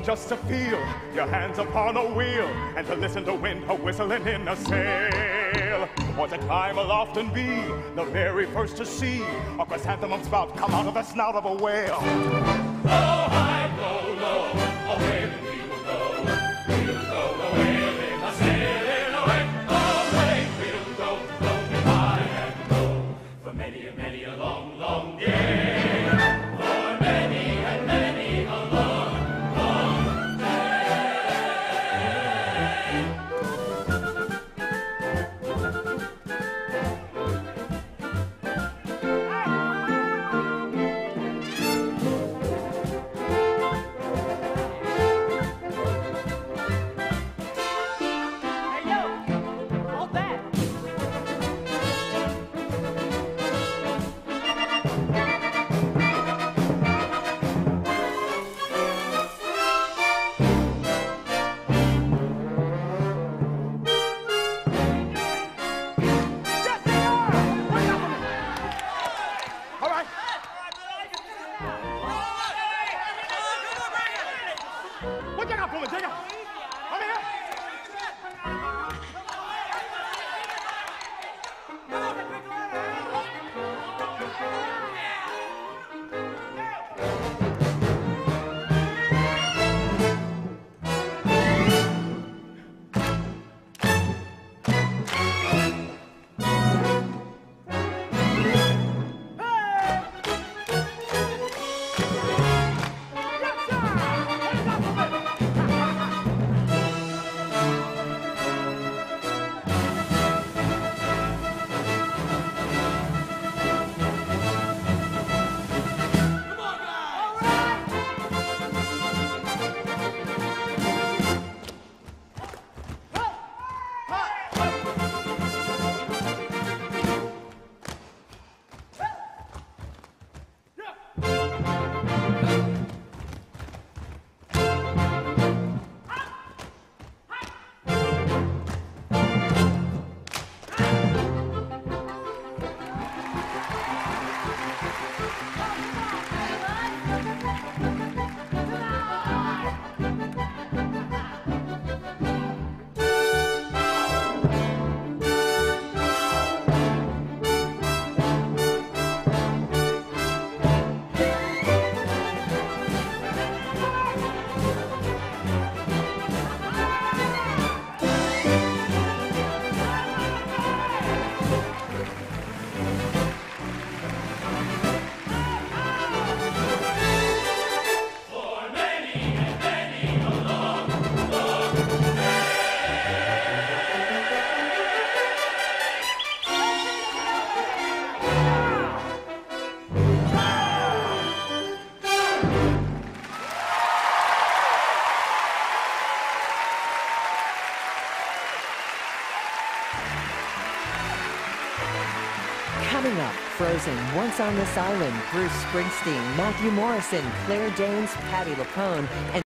just to feel your hands upon a wheel and to listen to wind a-whistling in a sail. Or to climb aloft and be the very first to see a chrysanthemum spout come out of the snout of a whale. Blow high, blow low, away we will go. We'll go a-whaling, a-sailing away. Away we'll go, floating high and low, for many a long, long day. For many and many a long, long day. Coming up, Frozen, Once on This Island, Bruce Springsteen, Matthew Morrison, Claire Danes, Patti LuPone, and